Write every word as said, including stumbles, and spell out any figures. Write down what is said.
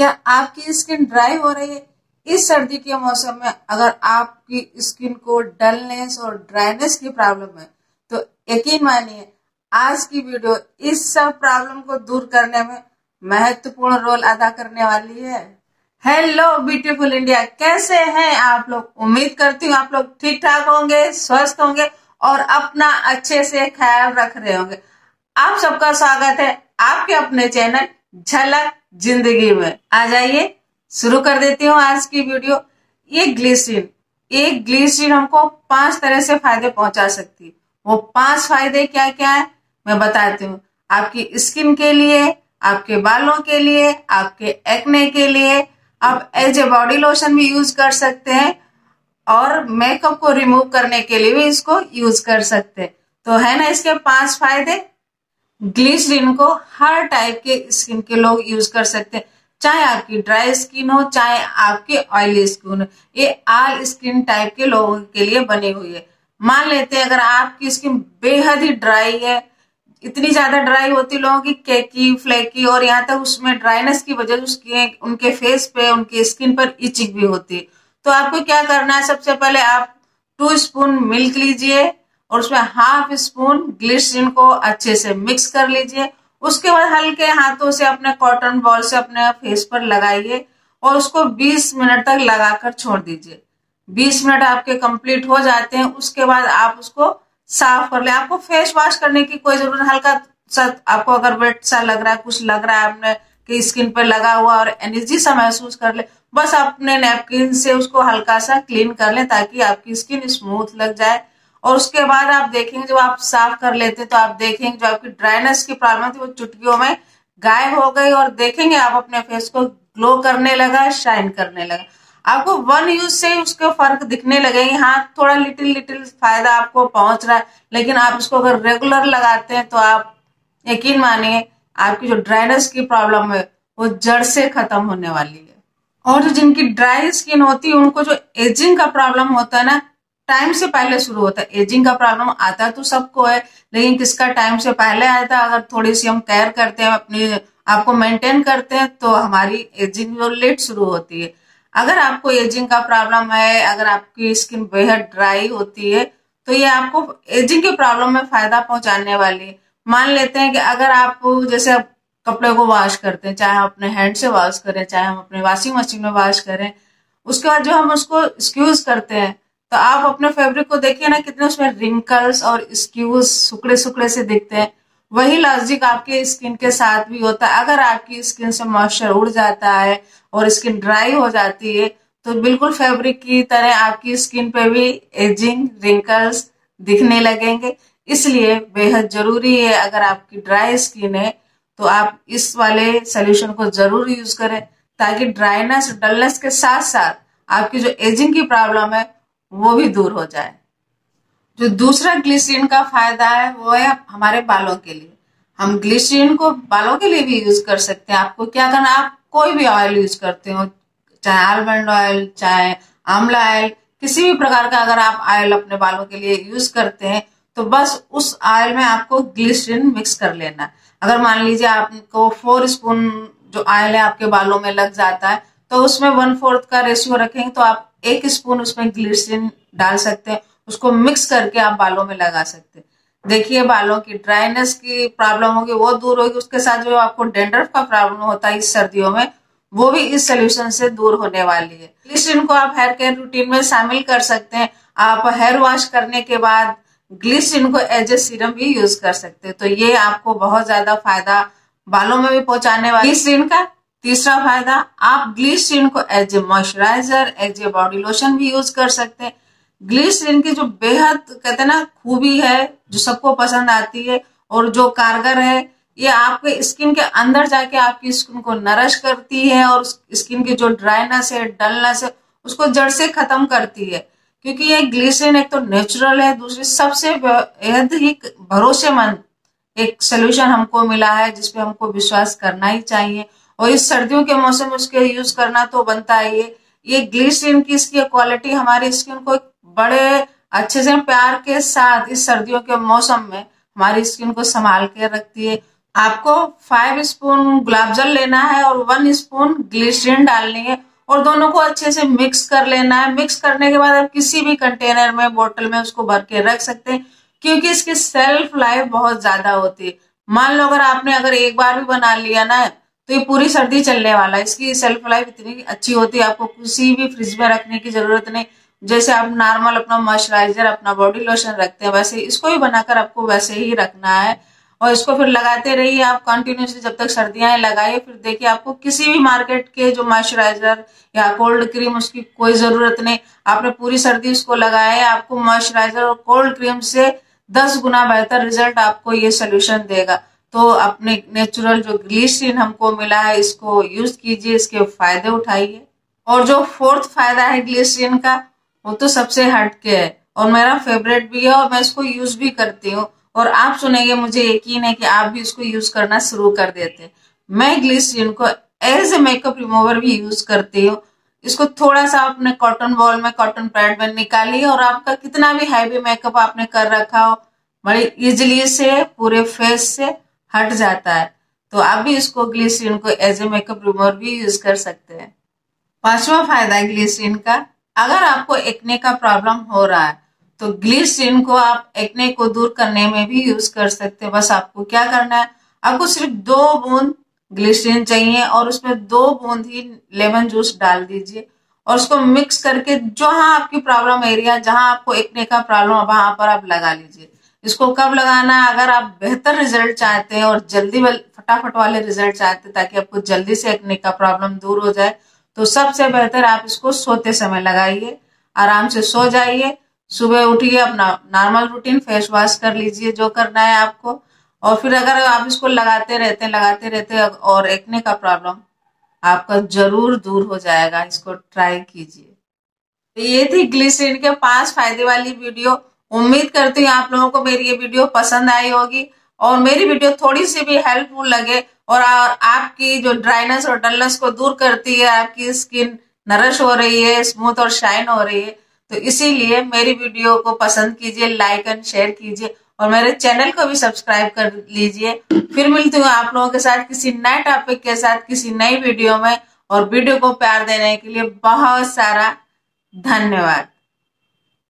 क्या आपकी skin dry हो रही है? इस सर्दी के मौसम में अगर आपकी स्किन को डलनेस और ड्राइनेस की प्रॉब्लम है तो यकीन मानिए आज की वीडियो इस सब प्रॉब्लम को दूर करने में महत्वपूर्ण रोल अदा करने वाली है। हेलो ब्यूटीफुल इंडिया, कैसे हैं आप लोग? उम्मीद करती हूँ आप लोग ठीक ठाक होंगे, स्वस्थ होंगे और अपना अच्छे से ख्याल रख रहे होंगे। आप सबका स्वागत है आपके अपने चैनल झलक जिंदगी में। आ जाइए शुरू कर देती हूँ आज की वीडियो। ये ग्लिसरीन ये ग्लिसरीन हमको पांच तरह से फायदे पहुंचा सकती है। वो पांच फायदे क्या क्या है मैं बताती हूँ। आपकी स्किन के लिए, आपके बालों के लिए, आपके एक्ने के लिए आप एज ए बॉडी लोशन भी यूज कर सकते हैं और मेकअप को रिमूव करने के लिए भी इसको यूज कर सकते हैं। तो है ना इसके पांच फायदे। ग्लिसरीन को हर टाइप के स्किन के लोग यूज कर सकते हैं, चाहे आपकी ड्राई स्किन हो चाहे आपकी ऑयली स्किन हो। ये ऑल स्किन टाइप के लोगों के लिए बनी हुई है। मान लेते हैं अगर आपकी स्किन बेहद ही ड्राई है, इतनी ज्यादा ड्राई होती लोगों की केकी फ्लेकी, और यहाँ तक उसमें ड्राइनेस की वजह से उसके उनके फेस पे उनके स्किन पर इचिंग भी होती है। तो आपको क्या करना है, सबसे पहले आप टू स्पून मिल्क लीजिए और उसमें हाफ स्पून ग्लिसरीन को अच्छे से मिक्स कर लीजिए। उसके बाद हल्के हाथों से अपने कॉटन बॉल से अपने फेस पर लगाइए और उसको बीस मिनट तक लगाकर छोड़ दीजिए। बीस मिनट आपके कंप्लीट हो जाते हैं, उसके बाद आप उसको साफ कर ले। आपको फेस वॉश करने की कोई जरूरत, हल्का सा आपको अगर वेट सा लग रहा है, कुछ लग रहा है आपने कि स्किन पर लगा हुआ और एनर्जी सा महसूस कर ले, बस अपने नैपकिन से उसको हल्का सा क्लीन कर ले ताकि आपकी स्किन स्मूथ लग जाए। और उसके बाद आप देखेंगे जब आप साफ कर लेते तो आप देखेंगे जो आपकी ड्राइनेस की प्रॉब्लम थी वो चुटकियों में गायब हो गई और देखेंगे आप अपने फेस को ग्लो करने लगा, शाइन करने लगा। आपको वन यूज से ही उसके फर्क दिखने लगेंगे। हाँ, थोड़ा लिटिल लिटिल फायदा आपको पहुंच रहा है, लेकिन आप इसको अगर रेगुलर लगाते हैं तो आप यकीन मानिए आपकी जो ड्राइनेस की प्रॉब्लम है वो जड़ से खत्म होने वाली है। और जो जिनकी ड्राई स्किन होती है उनको जो एजिंग का प्रॉब्लम होता है ना, टाइम से पहले शुरू होता है। एजिंग का प्रॉब्लम आता तो सबको है, लेकिन किसका टाइम से पहले आया था। अगर थोड़ी सी हम केयर करते हैं, अपनी आपको मेंटेन करते हैं तो हमारी एजिंग जो लेट शुरू होती है। अगर आपको एजिंग का प्रॉब्लम है, अगर आपकी स्किन बेहद ड्राई होती है तो ये आपको एजिंग के प्रॉब्लम में फायदा पहुंचाने वाली है। मान लेते हैं कि अगर आप जैसे आप कपड़े को वॉश करते हैं, चाहे हम अपने हैंड से वॉश करें चाहे हम अपने वॉशिंग मशीन में वॉश करें, उसके बाद जो हम उसको स्क्यूज करते हैं तो आप अपने फैब्रिक को देखिए ना, कितने उसमें रिंकल्स और स्क्यूज सुकड़े सुकड़े से दिखते हैं। वही लॉजिक आपके स्किन के साथ भी होता है। अगर आपकी स्किन से मॉइस्चर उड़ जाता है और स्किन ड्राई हो जाती है तो बिल्कुल फैब्रिक की तरह आपकी स्किन पे भी एजिंग रिंकल्स दिखने लगेंगे। इसलिए बेहद जरूरी है, अगर आपकी ड्राई स्किन है तो आप इस वाले सोल्यूशन को जरूर यूज करें ताकि ड्राइनेस डलनेस के साथ साथ आपकी जो एजिंग की प्रॉब्लम है वो भी दूर हो जाए। जो दूसरा ग्लिसरीन का फायदा है वो है हमारे बालों के लिए। हम ग्लिसरीन को बालों के लिए भी यूज कर सकते हैं। आपको क्या करना, आप कोई भी ऑयल यूज करते हो, चाहे आलमंड ऑयल चाहे आंवला ऑयल, किसी भी प्रकार का अगर आप ऑयल अपने बालों के लिए यूज करते हैं तो बस उस ऑयल में आपको ग्लिसरीन मिक्स कर लेना। अगर मान लीजिए आपको फोर स्पून जो ऑयल है आपके बालों में लग जाता है तो उसमें वन फोर्थ का रेशियो रखेंगे तो आप एक स्पून उसमें ग्लिसरीन डाल सकते हैं, उसको मिक्स करके आप बालों में लगा सकते हैं। देखिए बालों की ड्राइनेस की प्रॉब्लम होगी वो दूर होगी, उसके साथ जो आपको डैंड्रफ का प्रॉब्लम होता है इस सर्दियों में वो भी इस सोल्यूशन से दूर होने वाली है। ग्लिसरीन को आप हेयर केयर रूटीन में शामिल कर सकते हैं। आप हेयर वॉश करने के बाद ग्लिसरीन को एज ए सीरम भी यूज कर सकते हैं। तो ये आपको बहुत ज्यादा फायदा बालों में भी पहुंचाने वाला ग्लिसरीन का। तीसरा फायदा, आप ग्लिसरीन को as a moisturiser as a body lotion भी यूज कर सकते हैं। ग्लिसरीन की जो बेहद कहते हैं ना खूबी है, जो सबको पसंद आती है और जो कारगर है, ये आपके स्किन के अंदर जाके आपकी स्किन को नरिश करती है और स्किन की जो ड्राइनेस है डलनेस है उसको जड़ से खत्म करती है। क्योंकि ये ग्लिसरीन एक तो नेचुरल है, दूसरी सबसे बेहद ही भरोसेमंद एक सोल्यूशन हमको मिला है जिसपे हमको विश्वास करना ही चाहिए। और इस सर्दियों के मौसम में उसके यूज करना तो बनता है। ये ये ग्लिसरीन की इसकी क्वालिटी हमारी स्किन को बड़े अच्छे से प्यार के साथ इस सर्दियों के मौसम में हमारी स्किन को संभाल के रखती है। आपको फाइव स्पून गुलाब जल लेना है और वन स्पून ग्लिसरीन डालनी है और दोनों को अच्छे से मिक्स कर लेना है। मिक्स करने के बाद आप किसी भी कंटेनर में, बोतल में उसको भर के रख सकते हैं, क्योंकि इसकी सेल्फ लाइफ बहुत ज्यादा होती है। मान लो अगर आपने अगर एक बार भी बना लिया ना तो ये पूरी सर्दी चलने वाला है। इसकी सेल्फ लाइफ इतनी अच्छी होती है, आपको किसी भी फ्रिज में रखने की जरूरत नहीं। जैसे आप नॉर्मल अपना मॉइस्चराइजर, अपना बॉडी लोशन रखते हैं, वैसे इसको भी बनाकर आपको वैसे ही रखना है। और इसको फिर लगाते रहिए आप कंटिन्यूसली जब तक सर्दियां लगाइए। फिर देखिए आपको किसी भी मार्केट के जो मॉइस्चराइजर या कोल्ड क्रीम उसकी कोई जरूरत नहीं। आपने पूरी सर्दी उसको लगाया है, आपको मॉइस्चराइजर और कोल्ड क्रीम से दस गुना बेहतर रिजल्ट आपको ये सोल्यूशन देगा। तो अपने नेचुरल जो ग्लिसरीन हमको मिला है इसको यूज कीजिए, इसके फायदे उठाइए। और जो फोर्थ फायदा है ग्लिसरीन का वो तो सबसे हटके है और मेरा फेवरेट भी है और मैं इसको यूज भी करती हूँ। और आप सुनेंगे, मुझे यकीन है कि आप भी इसको यूज करना शुरू कर देते हैं। मैं ग्लिसरीन को एज ए मेकअप रिमूवर भी यूज करती हूँ। इसको थोड़ा सा अपने कॉटन बॉल में, कॉटन पैड में निकालिए और आपका कितना भी हैवी मेकअप आपने कर रखा हो बड़ी इजिली से पूरे फेस से हट जाता है। तो आप भी इसको ग्लिसरीन को एज ए मेकअप रिमूवर भी यूज कर सकते हैं। पांचवा फायदा है ग्लिसरीन का, अगर आपको एक्ने का प्रॉब्लम हो रहा है तो ग्लिसरीन को आप एक्ने को दूर करने में भी यूज कर सकते हैं। बस आपको क्या करना है, आपको सिर्फ दो बूंद ग्लिसरीन चाहिए और उसमें दो बूंद ही लेमन जूस डाल दीजिए और उसको मिक्स करके जहां आपकी प्रॉब्लम एरिया, जहां आपको एक्ने का प्रॉब्लम है वहां पर आप लगा लीजिए। इसको कब लगाना है, अगर आप बेहतर रिजल्ट चाहते हैं और जल्दी फटाफट वाले रिजल्ट चाहते हैं ताकि आपको जल्दी से एक्ने का प्रॉब्लम दूर हो जाए, तो सबसे बेहतर आप इसको सोते समय लगाइए। आराम से सो जाइए, सुबह उठिए, अपना नॉर्मल रूटीन फेस वॉश कर लीजिए जो करना है आपको। और फिर अगर आप इसको लगाते रहते लगाते रहते और एक्ने का प्रॉब्लम आपका जरूर दूर हो जाएगा। इसको ट्राई कीजिए। तो ये थी ग्लिसरीन के पांच फायदे वाली वीडियो। उम्मीद करती हूँ आप लोगों को मेरी ये वीडियो पसंद आई होगी और मेरी वीडियो थोड़ी सी भी हेल्पफुल लगे और आपकी जो ड्राइनेस और डलनेस को दूर करती है, आपकी स्किन नरिश हो रही है, स्मूथ और शाइन हो रही है, तो इसीलिए मेरी वीडियो को पसंद कीजिए, लाइक एंड शेयर कीजिए और मेरे चैनल को भी सब्सक्राइब कर लीजिए। फिर मिलती हूँ आप लोगों के साथ किसी नए टॉपिक के साथ किसी नई वीडियो में। और वीडियो को प्यार देने के लिए बहुत सारा धन्यवाद।